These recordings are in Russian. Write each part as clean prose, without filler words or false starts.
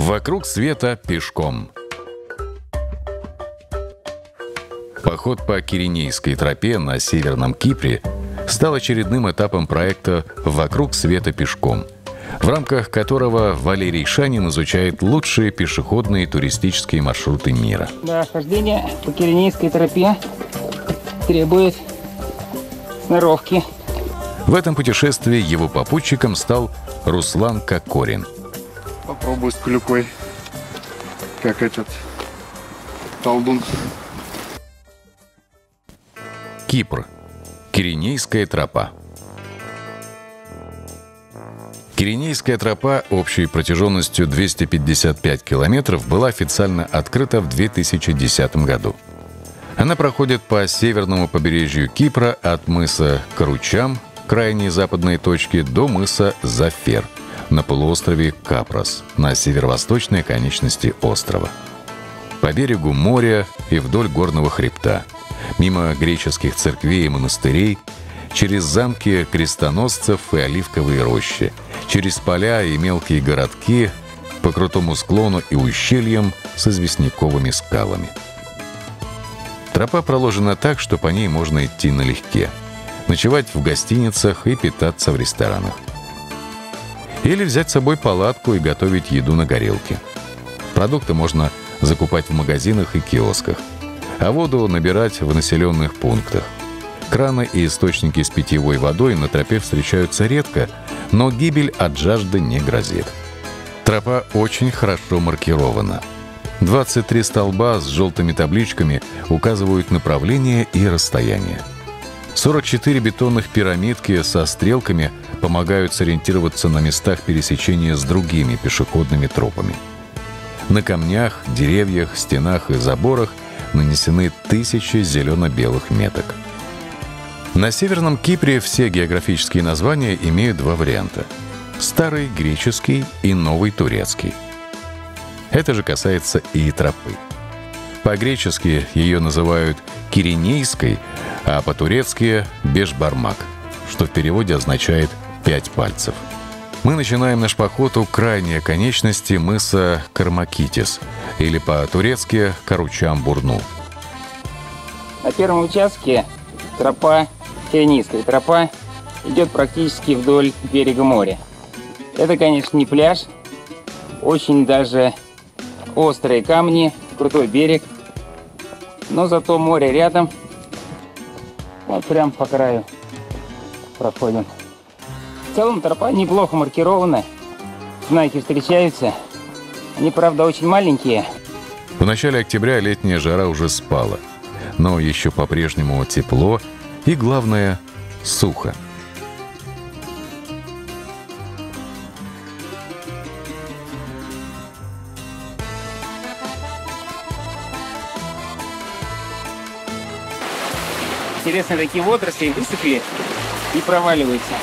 Вокруг света пешком. Поход по Киренейской тропе на Северном Кипре стал очередным этапом проекта «Вокруг света пешком», в рамках которого Валерий Шанин изучает лучшие пешеходные туристические маршруты мира. Да, хождение по Киренейской тропе требует сноровки. В этом путешествии его попутчиком стал Руслан Кокорин. Попробую с клюквой, как этот колдун. Кипр. Киренейская тропа. Киренейская тропа общей протяженностью 255 километров была официально открыта в 2010 году. Она проходит по северному побережью Кипра от мыса Каручам, крайней западной точки, до мыса Зафер на полуострове Капрос, на северо-восточной конечности острова. По берегу моря и вдоль горного хребта, мимо греческих церквей и монастырей, через замки крестоносцев и оливковые рощи, через поля и мелкие городки, по крутому склону и ущельям с известняковыми скалами. Тропа проложена так, что по ней можно идти налегке, ночевать в гостиницах и питаться в ресторанах. Или взять с собой палатку и готовить еду на горелке. Продукты можно закупать в магазинах и киосках, а воду набирать в населенных пунктах. Краны и источники с питьевой водой на тропе встречаются редко, но гибель от жажды не грозит. Тропа очень хорошо маркирована. 23 столба с желтыми табличками указывают направление и расстояние. 44 бетонных пирамидки со стрелками помогают сориентироваться на местах пересечения с другими пешеходными тропами. На камнях, деревьях, стенах и заборах нанесены тысячи зелено-белых меток. На Северном Кипре все географические названия имеют два варианта – старый греческий и новый турецкий. Это же касается и тропы. По-гречески ее называют Киренейской, а по-турецки – Бешбармак, что в переводе означает «пять пальцев». Мы начинаем наш поход у крайней оконечности мыса Кармакитис, или по-турецки Каручам-Бурну. На первом участке тропа, Киренейская тропа, идет практически вдоль берега моря. Это, конечно, не пляж, очень даже острые камни, крутой берег, но зато море рядом. Вот прям по краю проходим. В целом тропа неплохо маркирована, знаки встречаются. Они, правда, очень маленькие. В начале октября летняя жара уже спала, но еще по-прежнему тепло и, главное, сухо. Интересно, такие водоросли высохли и проваливаются.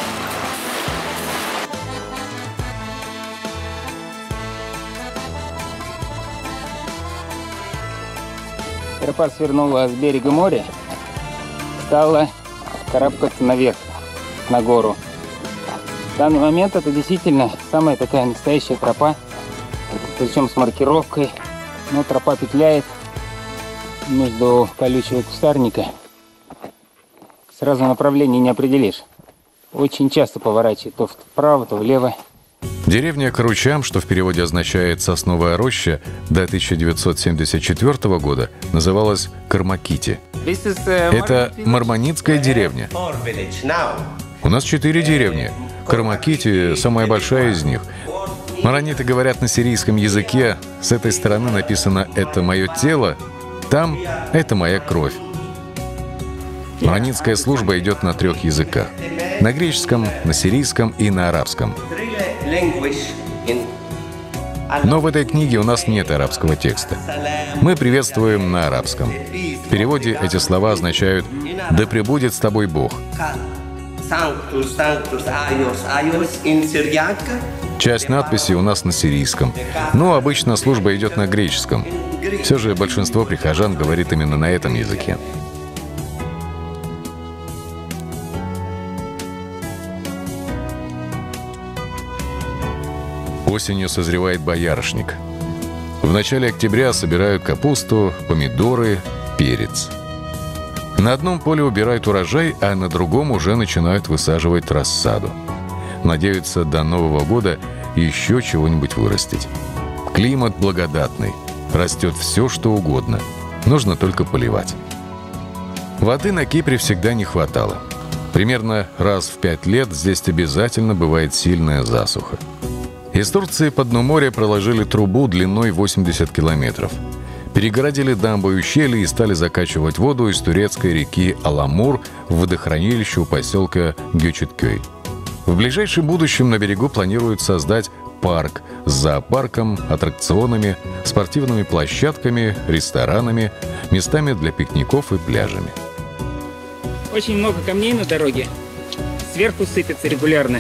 Тропа свернула с берега моря, стала карабкаться наверх, на гору. В данный момент это действительно самая такая настоящая тропа, причем с маркировкой, но тропа петляет между колючего кустарника. Сразу направление не определишь. Очень часто поворачивает то вправо, то влево. Деревня Каручам, что в переводе означает «сосновая роща», до 1974 года называлась Кармакити. Это мармонитская деревня. У нас 4 деревни. Кармакити – самая большая из них. Марониты говорят на сирийском языке. С этой стороны написано «это мое тело», там «это моя кровь». Маронитская служба идет на 3 языках. На греческом, на сирийском и на арабском. Но в этой книге у нас нет арабского текста. Мы приветствуем на арабском. В переводе эти слова означают «Да пребудет с тобой Бог». Часть надписи у нас на сирийском, но обычно служба идет на греческом. Все же большинство прихожан говорит именно на этом языке. Осенью созревает боярышник. В начале октября собирают капусту, помидоры, перец. На одном поле убирают урожай, а на другом уже начинают высаживать рассаду. Надеются до Нового года еще чего-нибудь вырастить. Климат благодатный. Растет все, что угодно. Нужно только поливать. Воды на Кипре всегда не хватало. Примерно раз в 5 лет здесь обязательно бывает сильная засуха. Из Турции по дну моря проложили трубу длиной 80 километров. Перегородили дамбу и ущелье и стали закачивать воду из турецкой реки Аламур в водохранилище у поселка Гёчеткёй. В ближайшем будущем на берегу планируют создать парк с зоопарком, аттракционами, спортивными площадками, ресторанами, местами для пикников и пляжами. Очень много камней на дороге. Сверху сыпется регулярно.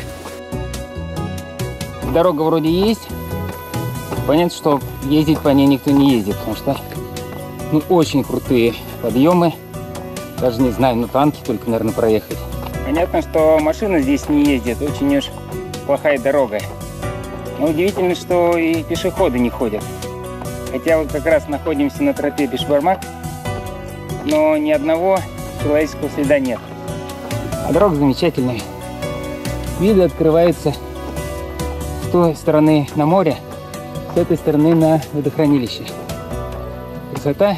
Дорога вроде есть. Понятно, что ездить по ней никто не ездит, потому что очень крутые подъемы. Даже не знаю, на танке только, наверное, проехать. Понятно, что машина здесь не ездит. Очень уж плохая дорога. Но удивительно, что и пешеходы не ходят. Хотя вот как раз находимся на тропе Бишбармак, но ни одного человеческого следа нет. А дорога замечательная. Виды открываются с той стороны на море, с этой стороны на водохранилище. Красота.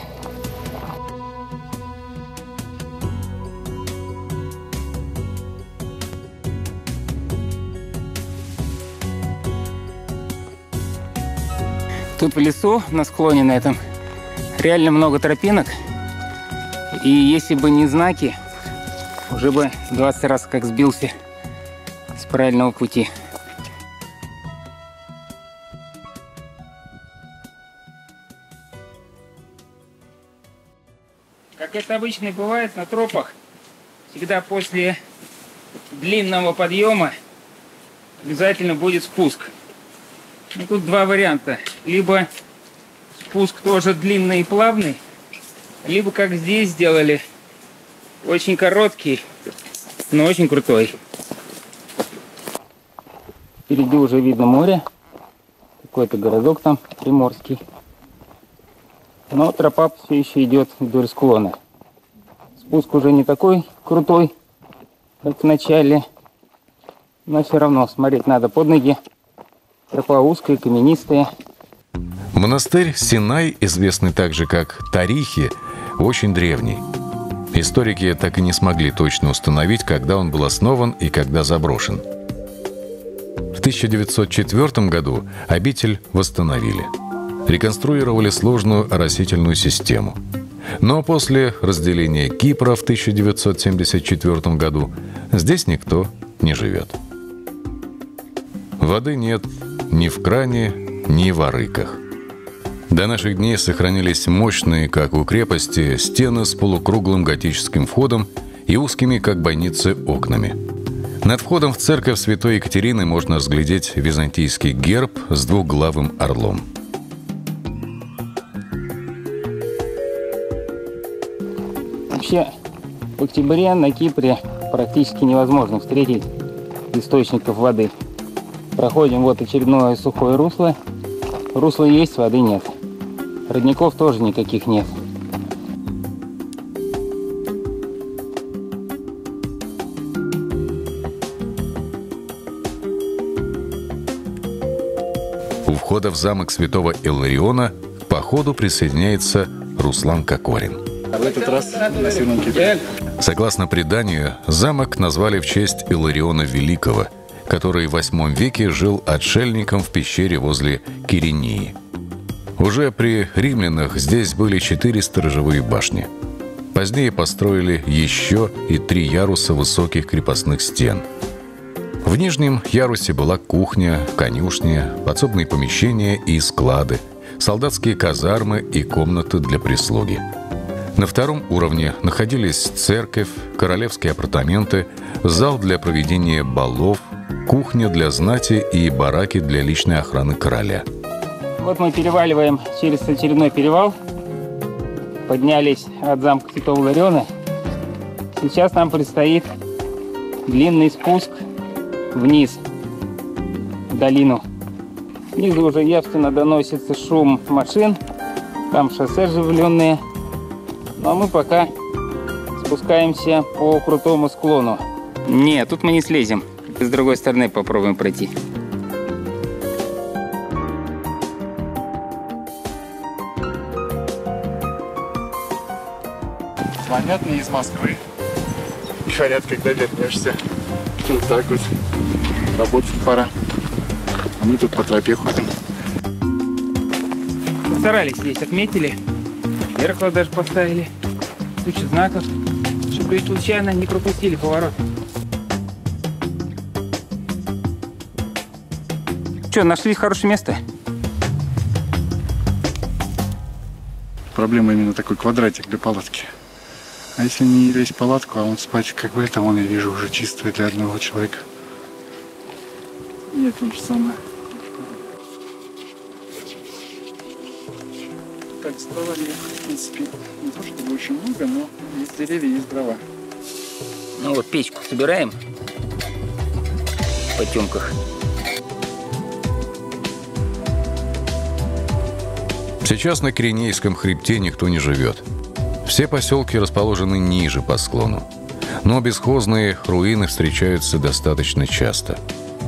Тут в лесу, на склоне на этом, реально много тропинок. И если бы не знаки, уже бы 20 раз как сбился с правильного пути. Как это обычно бывает на тропах, всегда после длинного подъема обязательно будет спуск. Тут два варианта. Либо спуск тоже длинный и плавный, либо, как здесь сделали, очень короткий, но очень крутой. Впереди уже видно море. Какой-то городок там приморский. Но тропа все еще идет вдоль склона. Спуск уже не такой крутой, как в начале. Но все равно смотреть надо под ноги. Тропа узкая, каменистая. Монастырь Синай, известный также как Тарихи, очень древний. Историки так и не смогли точно установить, когда он был основан и когда заброшен. В 1904 году обитель восстановили. Реконструировали сложную оросительную систему. Но после разделения Кипра в 1974 году здесь никто не живет. Воды нет ни в кране, ни в арыках. До наших дней сохранились мощные, как у крепости, стены с полукруглым готическим входом и узкими, как бойницы, окнами. Над входом в церковь Святой Екатерины можно разглядеть византийский герб с двухглавым орлом. Вообще, в октябре на Кипре практически невозможно встретить источников воды. Проходим вот очередное сухое русло. Русло есть, воды нет. Родников тоже никаких нет. У входа в замок святого Иллариона к походу присоединяется Руслан Кокорин. А в этот раз на Северном Кипре. Согласно преданию, замок назвали в честь Иллариона Великого, который в VIII веке жил отшельником в пещере возле Киринии. Уже при римлянах здесь были 4 сторожевые башни. Позднее построили еще и 3 яруса высоких крепостных стен. В нижнем ярусе была кухня, конюшня, подсобные помещения и склады, солдатские казармы и комнаты для прислуги. На втором уровне находились церковь, королевские апартаменты, зал для проведения балов, кухня для знати и бараки для личной охраны короля. Вот мы переваливаем через очередной перевал. Поднялись от замка Святого Иллариона. Сейчас нам предстоит длинный спуск вниз, в долину. Снизу уже явственно доносится шум машин. Там шоссе оживленные. Ну а мы пока спускаемся по крутому склону. Нет, тут мы не слезем. С другой стороны попробуем пройти. Звонят мне из Москвы. И говорят, когда вернешься. Вот так вот. Работать пора. А мы тут по тропе ходим. Постарались здесь, отметили. Зеркало даже поставили. Кучу знаков, чтобы случайно не пропустили поворот. Что, нашли хорошее место? Проблема именно такой квадратик для палатки. А если не лезть в палатку, а он спать как бы это, вон я вижу уже чистое для одного человека. И то же самое. Так, с дровами, в принципе, не то чтобы очень много, но есть деревья, есть дрова. Ну вот печку собираем в потемках. Сейчас на Киренейском хребте никто не живет. Все поселки расположены ниже по склону. Но бесхозные руины встречаются достаточно часто.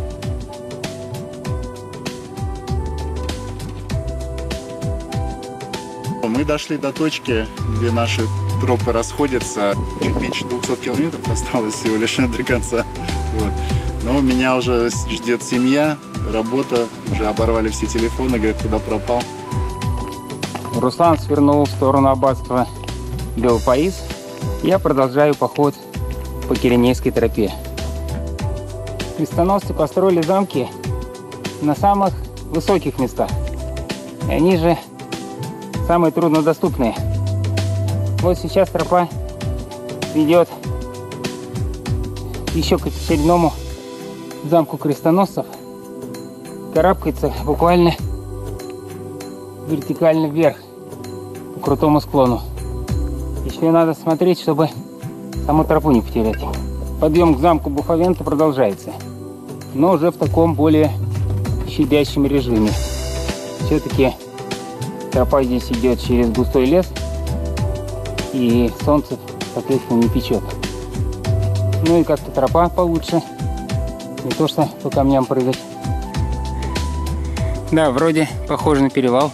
Мы дошли до точки, где наши тропы расходятся. Чуть меньше 200 километров осталось всего лишь до конца. Вот. Но меня уже ждет семья, работа. Уже оборвали все телефоны, говорят, куда пропал. Руслан свернул в сторону аббатства Белопаис. Я продолжаю поход по Киренейской тропе. Крестоносцы построили замки на самых высоких местах. И они же самые труднодоступные. Вот сейчас тропа ведет еще к очередному замку крестоносцев. Карабкается буквально вертикально вверх по крутому склону. Еще надо смотреть, чтобы саму тропу не потерять. Подъем к замку Буфавента продолжается, но уже в таком более щадящем режиме. Все-таки тропа здесь идет через густой лес, и солнце, соответственно, не печет. Ну и как-то тропа получше, не то что по камням прыгать. Да, вроде похоже на перевал.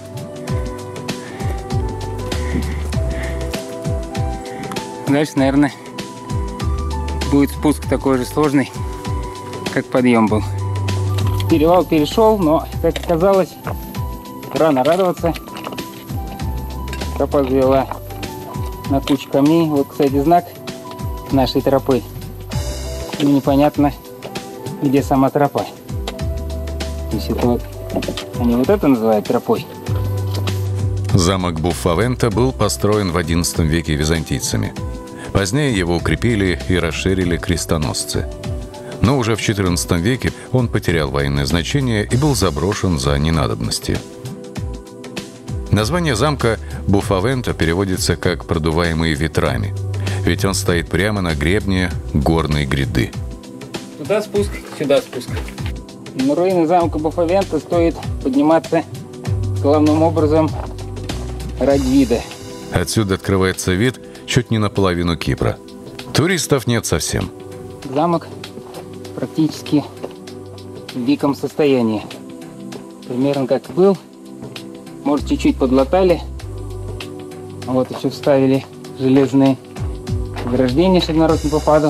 Дальше, наверное, будет спуск такой же сложный, как подъем был. Перевал перешел, но, как оказалось, рано радоваться. Тропа завела на кучу камней. Вот, кстати, знак нашей тропы. Но непонятно, где сама тропа. То есть это вот, они вот это называют тропой. Замок Буфавента был построен в XI веке византийцами. Позднее его укрепили и расширили крестоносцы. Но уже в XIV веке он потерял военное значение и был заброшен за ненадобностью. Название замка Буфавента переводится как «продуваемый ветрами», ведь он стоит прямо на гребне горной гряды. Туда спуск, сюда спуск. На руины замка Буфавента стоит подниматься главным образом ради вида. Отсюда открывается вид чуть не наполовину Кипра. Туристов нет совсем. Замок практически в диком состоянии. Примерно как был. Может, чуть-чуть подлатали. Вот еще вставили железные ограждения, чтобы народ не попадал.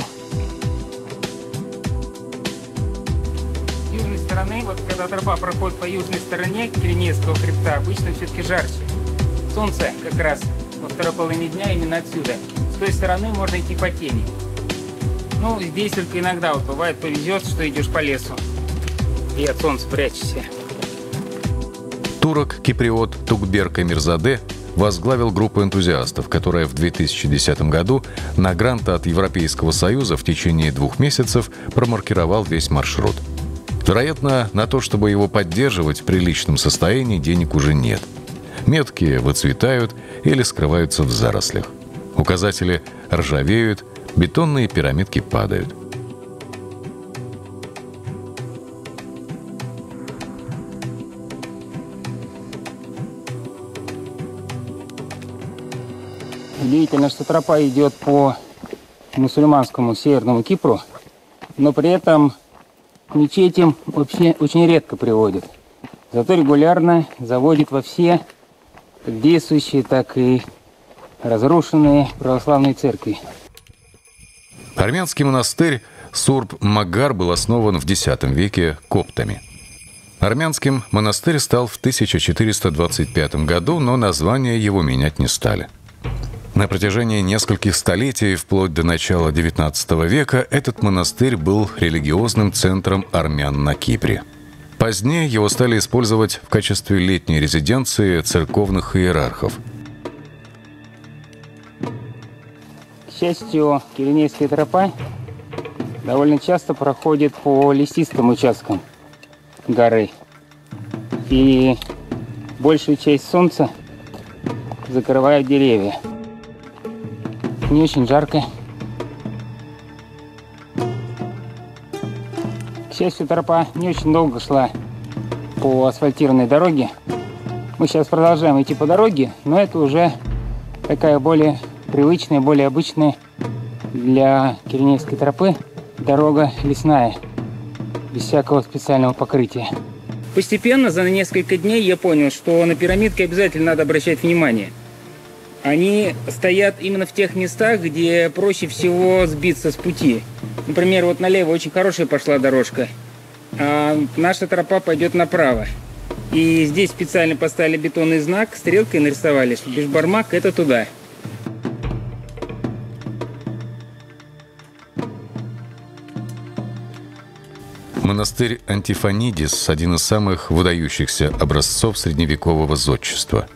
С южной стороны, вот когда тропа проходит по южной стороне Киренейского хребта, обычно все-таки жарче. Солнце как раз во второй половине дня именно отсюда. С той стороны можно идти по тени. Ну, здесь только иногда вот бывает повезет, что идешь по лесу и от солнца прячешься. Турок-киприот Тугберк Эмирзаде возглавил группу энтузиастов, которая в 2010 году на грант от Европейского Союза в течение 2 месяцев промаркировал весь маршрут. Вероятно, на то, чтобы его поддерживать в приличном состоянии, денег уже нет. Метки выцветают или скрываются в зарослях. Указатели ржавеют, бетонные пирамидки падают. Удивительно, что тропа идет по мусульманскому Северному Кипру, но при этом к мечетям вообще очень редко приводит. Зато регулярно заводит во все как действующие, так и разрушенные православные церкви. Армянский монастырь Сурб-Магар был основан в X веке коптами. Армянским монастырь стал в 1425 году, но название его менять не стали. На протяжении нескольких столетий, вплоть до начала XIX века, этот монастырь был религиозным центром армян на Кипре. Позднее его стали использовать в качестве летней резиденции церковных иерархов. К счастью, Киренейская тропа довольно часто проходит по лесистым участкам горы. И большую часть солнца закрывают деревья. Не очень жарко. К счастью, тропа не очень долго шла по асфальтированной дороге. Мы сейчас продолжаем идти по дороге, но это уже такая более привычная, более обычная для Киренейской тропы дорога лесная, без всякого специального покрытия. Постепенно, за несколько дней, я понял, что на пирамидки обязательно надо обращать внимание. Они стоят именно в тех местах, где проще всего сбиться с пути. Например, вот налево очень хорошая пошла дорожка, а наша тропа пойдет направо. И здесь специально поставили бетонный знак, стрелкой нарисовали, что Бишбармак – это туда. Монастырь Антифонидис – один из самых выдающихся образцов средневекового зодчества.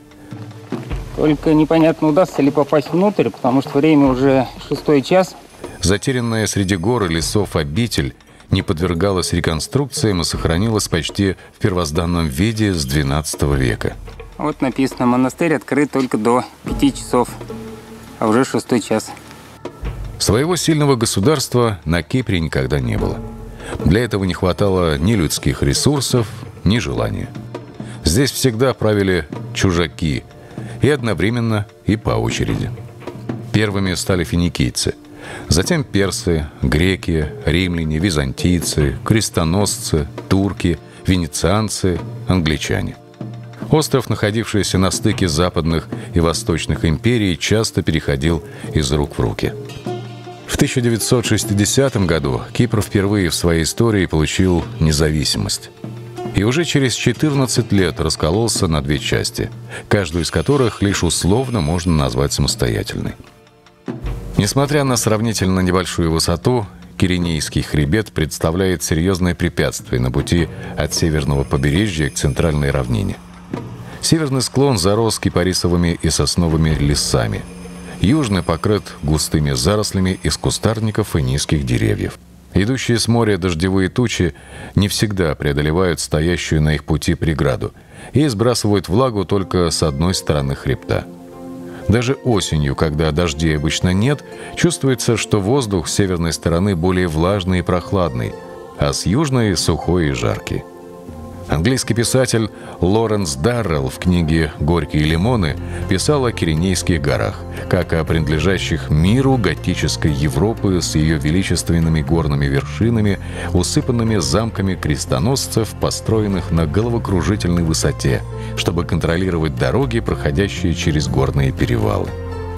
Только непонятно, удастся ли попасть внутрь, потому что время уже 6 час. Затерянная среди гор и лесов обитель не подвергалась реконструкциям и сохранилась почти в первозданном виде с XII века. Вот написано, монастырь открыт только до 5 часов, а уже 6 час. Своего сильного государства на Кипре никогда не было. Для этого не хватало ни людских ресурсов, ни желания. Здесь всегда правили чужаки, и одновременно, и по очереди. Первыми стали финикийцы, затем персы, греки, римляне, византийцы, крестоносцы, турки, венецианцы, англичане. Остров, находившийся на стыке западных и восточных империй, часто переходил из рук в руки. В 1960 году Кипр впервые в своей истории получил независимость. И уже через 14 лет раскололся на 2 части, каждую из которых лишь условно можно назвать самостоятельной. Несмотря на сравнительно небольшую высоту, Киренейский хребет представляет серьезное препятствие на пути от северного побережья к центральной равнине. Северный склон зарос кипарисовыми и сосновыми лесами. Южный покрыт густыми зарослями из кустарников и низких деревьев. Идущие с моря дождевые тучи не всегда преодолевают стоящую на их пути преграду и сбрасывают влагу только с одной стороны хребта. Даже осенью, когда дождей обычно нет, чувствуется, что воздух с северной стороны более влажный и прохладный, а с южной – сухой и жаркий. Английский писатель Лоренс Даррелл в книге «Горькие лимоны» писал о Киренейских горах, как о принадлежащих миру готической Европы с ее величественными горными вершинами, усыпанными замками крестоносцев, построенных на головокружительной высоте, чтобы контролировать дороги, проходящие через горные перевалы.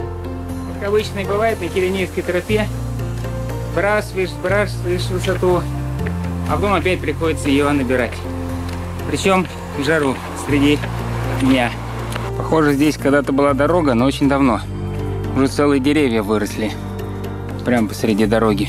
Как обычно и бывает на Киренейской тропе, сбрасываешь высоту, а потом опять приходится ее набирать. Причем в жару среди дня. Похоже, здесь когда-то была дорога, но очень давно. Уже целые деревья выросли прямо посреди дороги.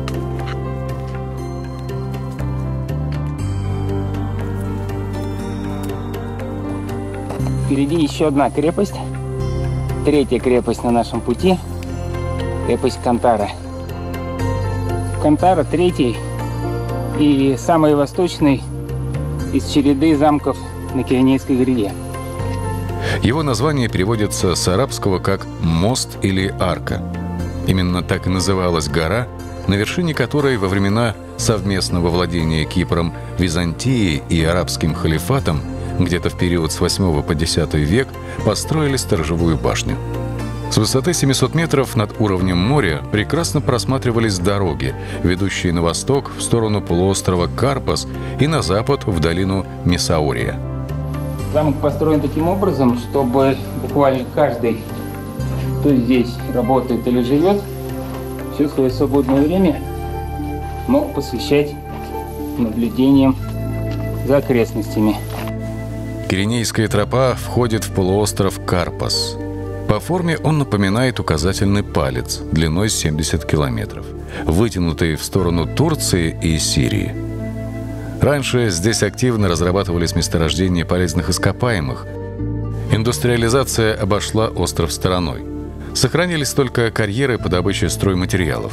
Впереди еще одна крепость. 3-я крепость на нашем пути. Крепость Кантара. Кантара 3-й и самый восточный из череды замков на Киренейской гряде. Его название переводится с арабского как «мост» или «арка». Именно так и называлась гора, на вершине которой во времена совместного владения Кипром, Византией и арабским халифатом где-то в период с 8 по 10 век построили сторожевую башню. С высоты 700 метров над уровнем моря прекрасно просматривались дороги, ведущие на восток в сторону полуострова Карпас и на запад в долину Месаурия. Замок построен таким образом, чтобы буквально каждый, кто здесь работает или живет, все свое свободное время мог посвящать наблюдениям за окрестностями. Киренейская тропа входит в полуостров Карпас. По форме он напоминает указательный палец длиной 70 километров, вытянутый в сторону Турции и Сирии. Раньше здесь активно разрабатывались месторождения полезных ископаемых. Индустриализация обошла остров стороной. Сохранились только карьеры по добыче стройматериалов.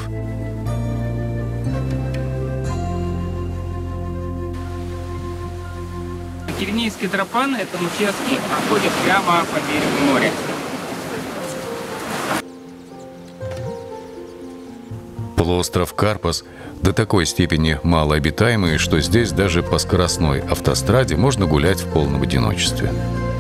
Киренейская тропа на этом участке проходит прямо по берегу моря. Полуостров Карпас до такой степени малообитаемый, что здесь даже по скоростной автостраде можно гулять в полном одиночестве.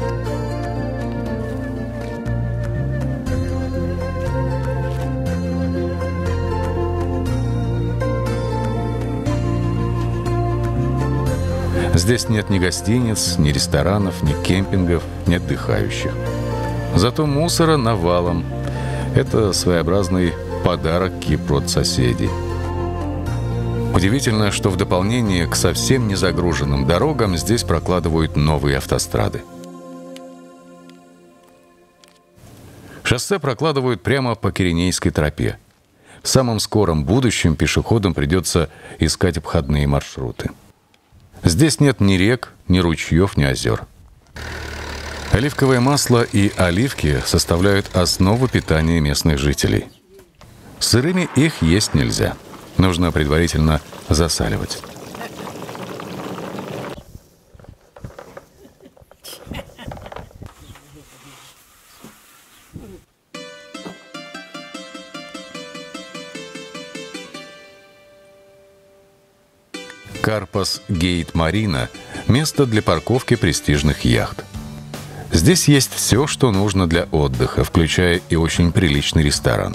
Здесь нет ни гостиниц, ни ресторанов, ни кемпингов, ни отдыхающих. Зато мусора навалом. Это своеобразный подарок Кипру от соседей. Удивительно, что в дополнение к совсем не загруженным дорогам здесь прокладывают новые автострады. Шоссе прокладывают прямо по Киренейской тропе. В самом скором будущем пешеходам придется искать обходные маршруты. Здесь нет ни рек, ни ручьев, ни озер. Оливковое масло и оливки составляют основу питания местных жителей. Сырыми их есть нельзя. Нужно предварительно засаливать. Карпас Гейт Марина – место для парковки престижных яхт. Здесь есть все, что нужно для отдыха, включая и очень приличный ресторан.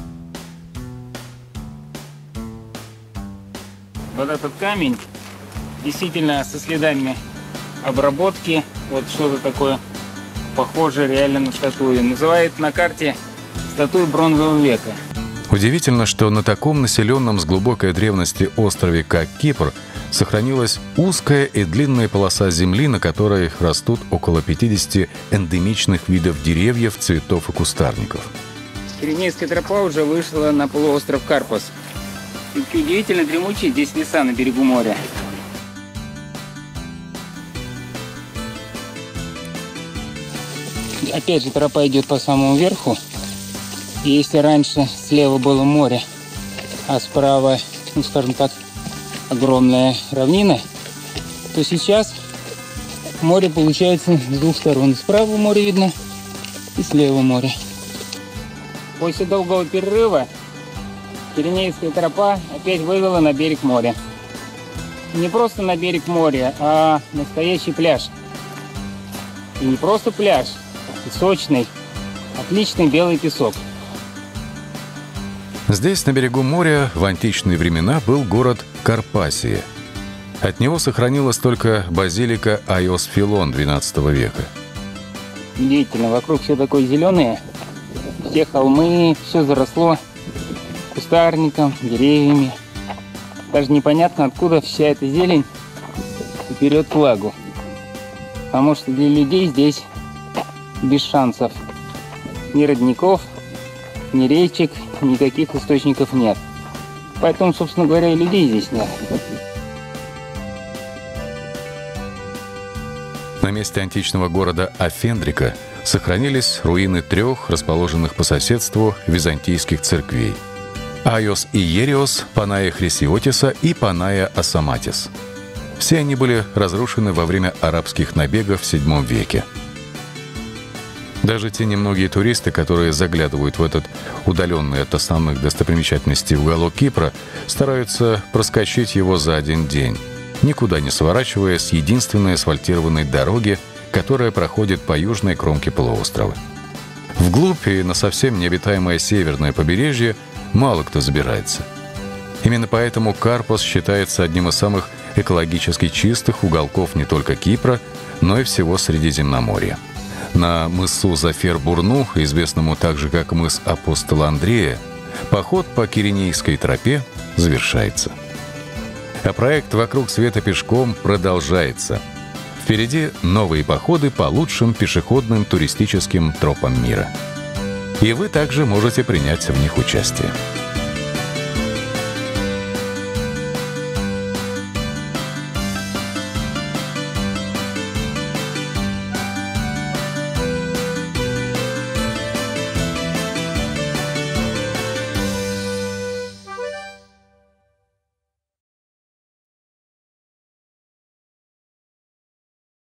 Вот этот камень действительно со следами обработки. Вот что-то такое похоже реально на статую. Называют на карте статую бронзового века. Удивительно, что на таком населенном с глубокой древности острове, как Кипр, сохранилась узкая и длинная полоса земли, на которой растут около 50 эндемичных видов деревьев, цветов и кустарников. Киренейская тропа уже вышла на полуостров Карпас. И удивительно дремучие здесь леса на берегу моря. Опять же, тропа идет по самому верху. И если раньше слева было море, а справа, ну скажем так, огромная равнина, то сейчас море получается с двух сторон. Справа море видно и слева море. После долгого перерыва Киренейская тропа опять вывела на берег моря. Не просто на берег моря, а настоящий пляж. И не просто пляж, сочный, отличный белый песок. Здесь, на берегу моря, в античные времена был город Карпасия. От него сохранилась только базилика Айос Филон XII века. Удивительно, вокруг все такое зеленое, все холмы, все заросло кустарником, деревьями. Даже непонятно, откуда вся эта зелень берет влагу. Потому что для людей здесь без шансов. Ни родников, ни речек, никаких источников нет. Поэтому, собственно говоря, и людей здесь нет. На месте античного города Афендрика сохранились руины 3 расположенных по соседству византийских церквей – Айос Иериос, Паная Хрисиотиса и Паная Асаматис. Все они были разрушены во время арабских набегов в VII веке. Даже те немногие туристы, которые заглядывают в этот удаленный от основных достопримечательностей уголок Кипра, стараются проскочить его за один день, никуда не сворачивая с единственной асфальтированной дороги, которая проходит по южной кромке полуострова. Вглубь и на совсем необитаемое северное побережье мало кто забирается. Именно поэтому Карпас считается одним из самых экологически чистых уголков не только Кипра, но и всего Средиземноморья. На мысу Зафер-Бурну, известному также как мыс Апостола Андрея, поход по Киренейской тропе завершается. А проект «Вокруг света пешком» продолжается. Впереди новые походы по лучшим пешеходным туристическим тропам мира. И вы также можете принять в них участие.